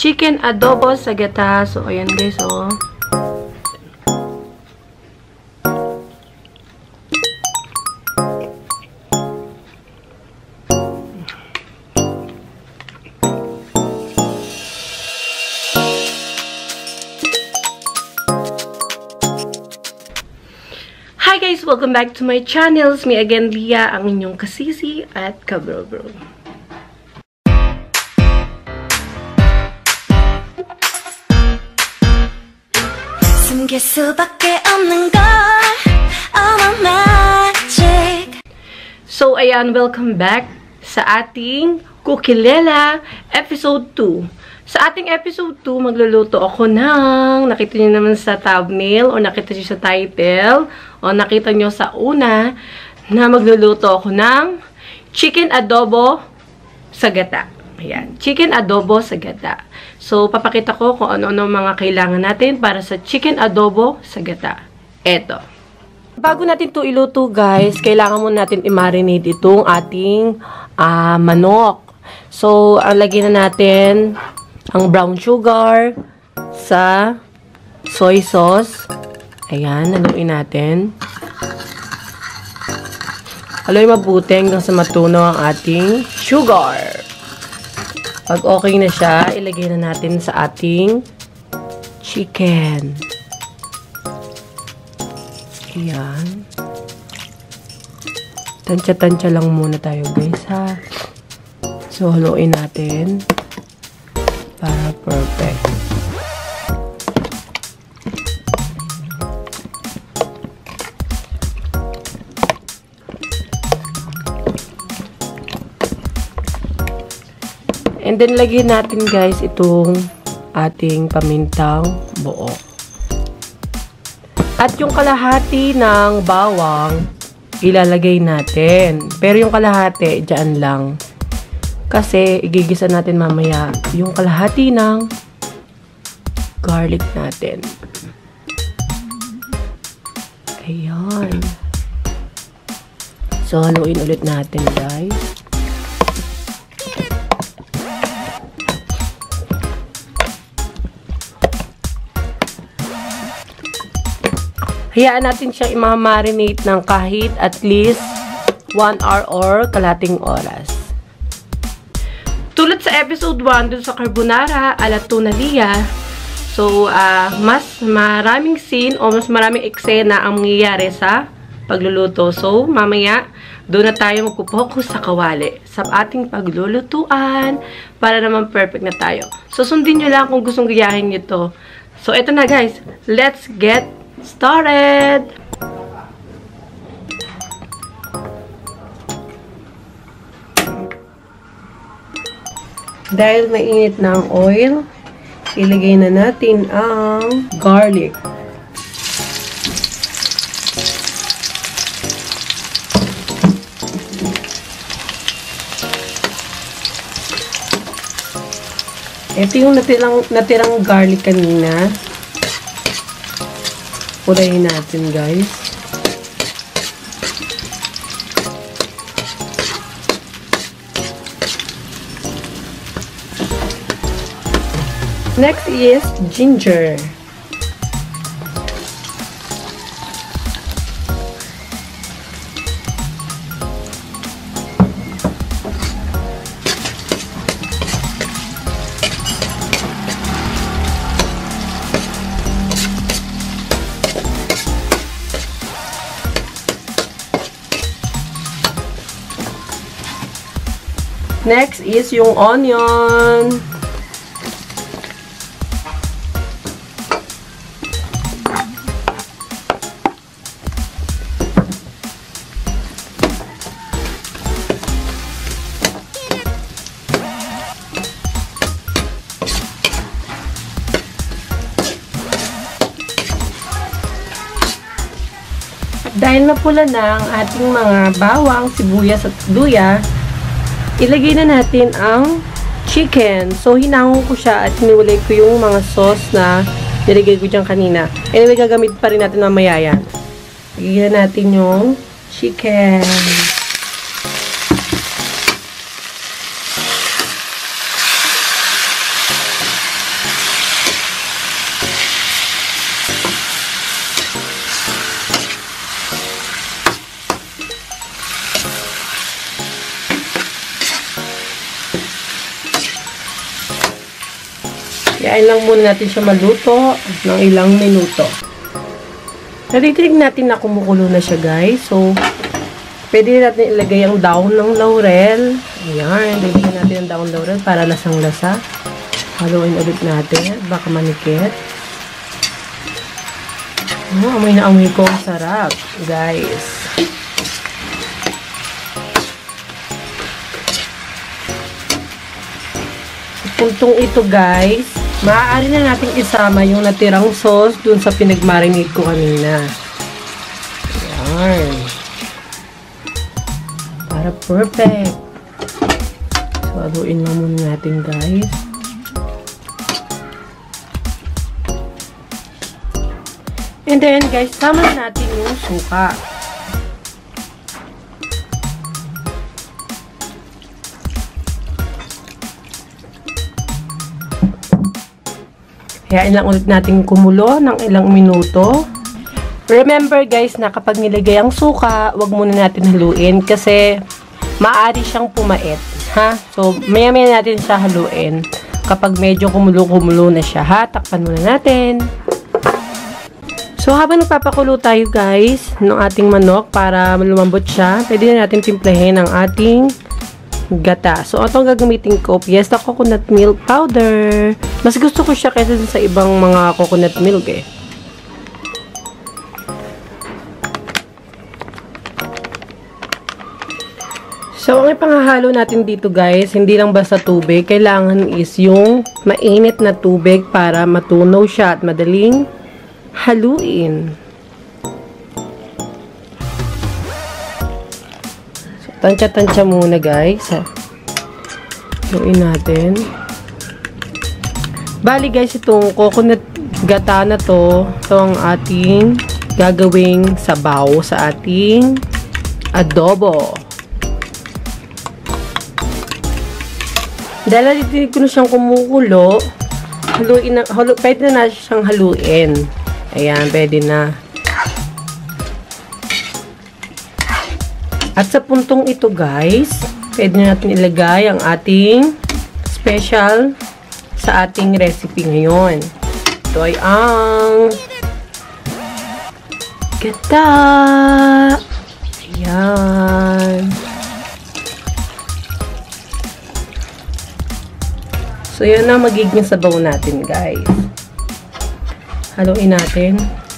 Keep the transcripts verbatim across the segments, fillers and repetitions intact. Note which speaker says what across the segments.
Speaker 1: chicken adobo sa gata. So, ayan guys, oh. Hi guys! Welcome back to my channel. It's me again, Lia, ang inyong kasisi at kabro-bro. 숨길 수밖에 없는 걸, oh my magic. So, ayan, welcome back sa ating Kukilela episode two. Sa ating episode two, magluluto ako ng, nakita niyo naman sa thumbnail, o nakita niyo sa title, o nakita niyo sa una, na magluluto ako ng chicken adobo sa gata. Ayan, chicken adobo sa gata. So, papakita ko kung ano-ano mga kailangan natin para sa chicken adobo sa gata. Eto. Bago natin ito iluto, guys, kailangan muna natin i-marinate itong ating uh, manok. So, ang lagyan na natin ang brown sugar sa soy sauce. Ayan, haluin natin. Haluin mabuti hanggang sa matunaw ang ating sugar. Pag okay na siya, ilagay na natin sa ating chicken. Ayan. Tansya-tansya lang muna tayo, guys, ha. So, haluin natin para perfect. And then, lagyan natin, guys, itong ating pamintang buo. At yung kalahati ng bawang, ilalagay natin. Pero yung kalahati, dyan lang. Kasi, igigisa natin mamaya yung kalahati ng garlic natin. Ayan. So, haluin ulit natin, guys. Hayaan natin siyang i-marinate ng kahit at least one hour or kalating oras. Tulad sa episode one, dun sa carbonara ala tuna Lia, so, uh, mas maraming scene o mas maraming eksena ang mangyayari sa pagluluto. So, mamaya, doon na tayo magpupokus sa kawali sa ating paglulutuan para naman perfect na tayo. So, sundin nyo lang kung gustong gayahin nyo to. So, eto na guys. Let's get started! Dahil mainit na ang oil, ilagay na natin ang garlic. Ito yung natirang, natirang garlic kanina. Purahin natin, guys. Next is ginger. Next is yung onion. Dahil napula na ang ating mga bawang, sibuyas at luya, ilagay na natin ang chicken. So, hinangon ko siya at niwalay ko yung mga sauce na nilagay ko dyan kanina. Anyway, gagamit pa rin natin mamaya yan. Ilagay na natin yung chicken. Yain lang muna natin siya maluto ng ilang minuto. Natitig natin na kumukulo na siya, guys. So, pwede natin ilagay ang daon ng laurel. Ayan, ilagay natin ang daon ng laurel para lasang-lasa. Haluin ulit natin. Baka manikit. Oh, amoy na amoy ko. Sarap, guys. Sa puntong ito, guys, maaari na natin isama yung natirang sauce dun sa pinagmarinate ko kanina. Ayan. Para perfect. So, haluin lang muna natin, guys. And then, guys, sama natin yung suka. Hayain lang ulit natin kumulo ng ilang minuto. Remember, guys, na kapag nilagay ang suka, wag muna natin haluin kasi maaari siyang pumait. Ha? So, maya-maya natin siya haluin kapag medyo kumulo-kumulo na siya. Ha? Takpan muna natin. So, habang nagpapakulo tayo, guys, ng ating manok para lumambot siya, pwede na natin timplahin ang ating gata. So, itong gagamitin ko, Fiesta coconut milk powder. Mas gusto ko siya kaysa sa ibang mga coconut milk eh. So, ang ipangahalo natin dito, guys, hindi lang basta tubig. Kailangan is yung mainit na tubig para matunaw siya at madaling haluin. So, tansya-tansya muna, guys. Haluin natin. Bali, guys, itong coconut gata na to, ito ang ating gagawing sabaw sa ating adobo. Dahil dito ko na siyang kumukulo, haluin na, halu, pwede na na siyang haluin. Ayan, pwede na. At sa puntong ito, guys, pwede na natin ilagay ang ating special sa ating recipe ngayon. Ito ay ang gata. Ayan. So, yun na magiging sabaw natin, guys. Haluin natin.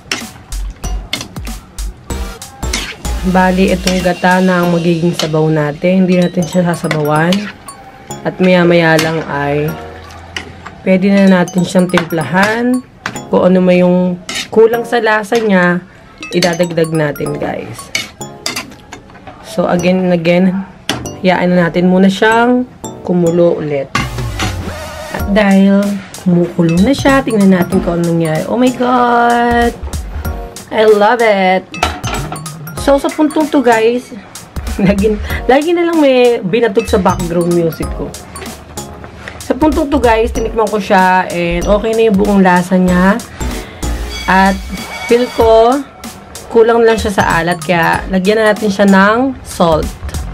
Speaker 1: Bali, itong gata na ang magiging sabaw natin. Hindi natin siya sasabawan. At maya-maya lang ay pwede na natin siyang timplahan. Kung ano may yung kulang sa lasa niya, idadagdag natin, guys. So, again and again, hayaan na natin muna siyang kumulo ulit. At dahil kumukulo na siya, tingnan natin kung anong nangyari. Oh my God! I love it! So, sa puntong to, guys, lagi, lagi na lang may binatog sa background music ko. Sa puntong to, guys, tinikman ko siya and okay na yung buong lasa niya. At feel ko, kulang lang siya sa alat, kaya lagyan na natin siya ng salt.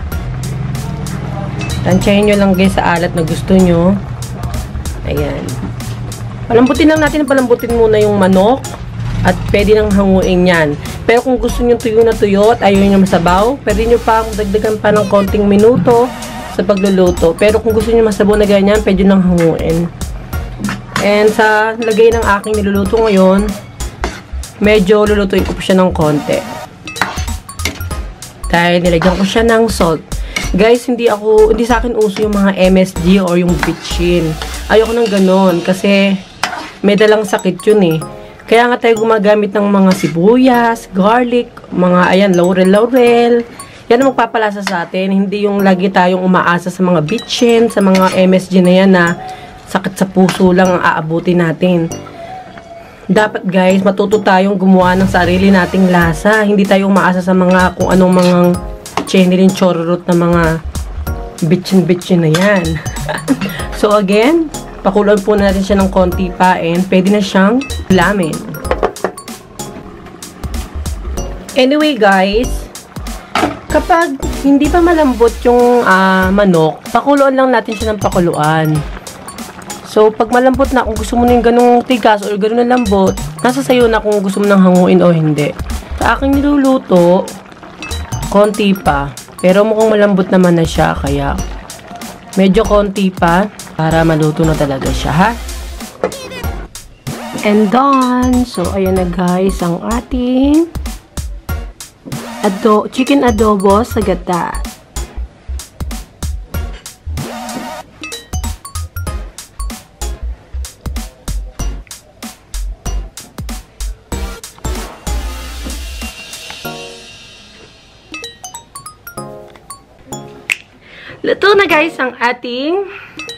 Speaker 1: Tansyahin nyo lang, guys, sa alat na gusto nyo. Ayan. Palambutin lang natin, palambutin muna yung manok at pwede nang hanguin yan. Pero kung gusto nyo tuyo na tuyo at ayaw nyo masabaw, pwede nyo pa dagdagan pa ng konting minuto sa pagluluto. Pero kung gusto nyo masabaw na ganyan, pwede nang hanguin. And sa lagay ng aking niluluto ngayon, medyo lulutuin ko po siya ng konti. Dahil nilagyan ko siya ng salt. Guys, hindi ako, hindi sa akin uso yung mga M S G or yung bitchin. Ayoko nang ganon kasi may dalang sakit yun eh. Kaya nga tayo gumagamit ng mga sibuyas, garlic, mga ayan, laurel-laurel. Yan ang magpapalasa sa atin. Hindi yung lagi tayong umaasa sa mga bitchin, sa mga M S G na yan na sakit sa puso lang ang aabutin natin. Dapat, guys, matuto tayong gumawa ng sarili nating lasa. Hindi tayong umaasa sa mga kung anong mga chenilin chororot na mga bitchin-bitchin na yan. So, again, pakuloan po natin siya ng konti pa and pwede na siyang lamin. Anyway, guys, kapag hindi pa malambot yung uh, manok, pakuluan lang natin siya ng pakuluan. So, pag malambot na, kung gusto mo na yung ganung tigas or ganun na lambot, nasa sayo na kung gusto mo nang hanguin o hindi. Sa aking niluluto, konti pa. Pero mukhang malambot naman na siya, kaya medyo konti pa para maluto na talaga siya, ha? And done! So, ayan na guys, ang ating ado chicken adobo sa gata. Luto na guys ang ating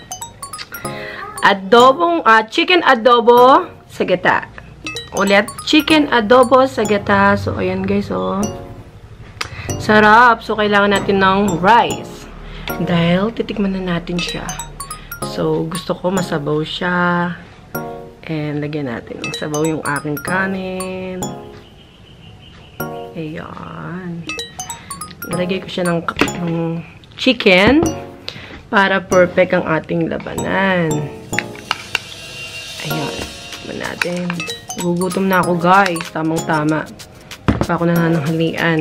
Speaker 1: adobong, uh, chicken adobo sa gata. Ulit, chicken adobo sa gata. So, ayan guys, oh. Sarap. So, kailangan natin ng rice. Dahil, titikman na natin siya. So, gusto ko masabaw siya. And, lagyan natin ng sabaw yung aking kanin. Ayan. Nalagay ko siya ng, ng chicken para perfect ang ating labanan. Ayan. Tignan natin. Gugutom na ako, guys. Tamang-tama. Pa ako nananghalian.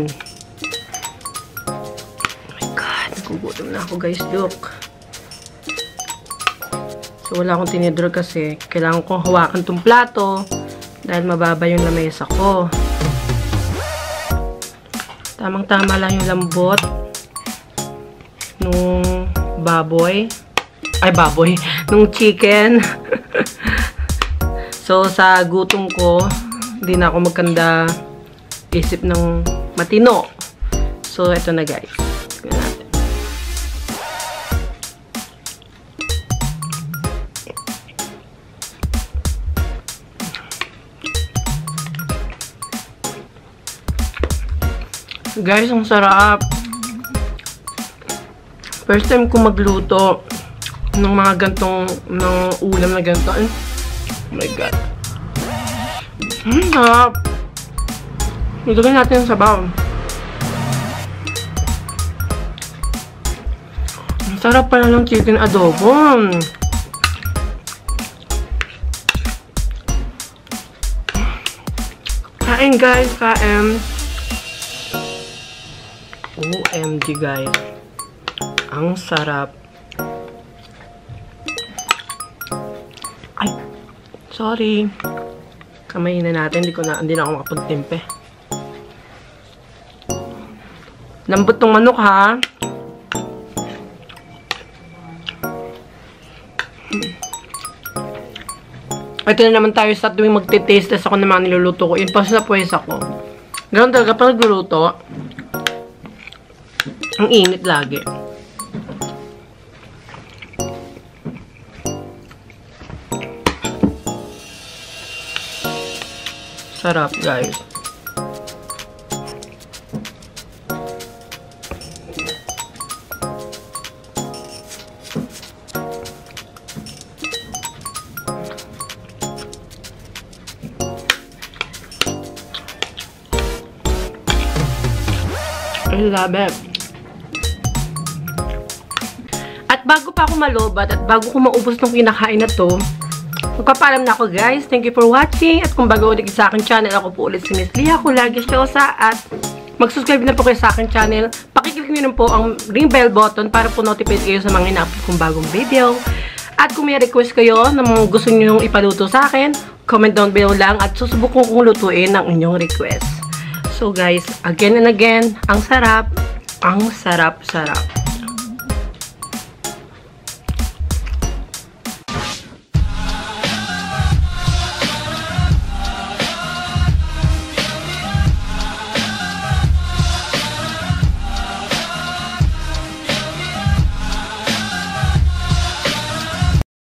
Speaker 1: Oh my God. Nagugutom na ako, guys. Look. So, wala akong tinidor kasi kailangan kong hawakan tong plato dahil mababa yung lamesa ko. Tamang-tama lang yung lambot nung baboy. Ay, baboy. Nung chicken. So, sa gutom ko, hindi na ako magkanda isip ng matino. So, ito na guys. Tignan natin. Guys, ang sarap. First time ko magluto ng mga gantong ng ulam na ganito. Oh my God. Hmm, sarap. Ilagay natin yung sabaw. Ang sarap pala ng chicken adobo. Kain guys, kain. O M G guys. Ang sarap. Ay, sorry. Kamay na natin. Hindi ko na, hindi na ako makapagtimpe. Lambot ng manok, ha? Ito na naman tayo sa tuwing magtitaste test ako ng mga niluluto ko. Yun pa sa pwes ako. Ganun talaga pag nagluluto. Ang init lagi. Sarap, guys. I love it. At bago pa ako malobat at bago ko maubos ng kinakain na to, magpapaalam na ako guys. Thank you for watching. At kung bago ulit sa aking channel, ako po ulit si Miss Lia Kulagi Siosa. At mag-subscribe na po kayo sa aking channel. Pakiclick nyo na po ang ring bell button para po notify kayo sa mga ina-upload kong bagong video. At kung may request kayo na mga gusto nyo ipaluto sa akin, comment down below lang at susubukan kong lutuin ang inyong request. So guys, again and again, ang sarap, ang sarap-sarap.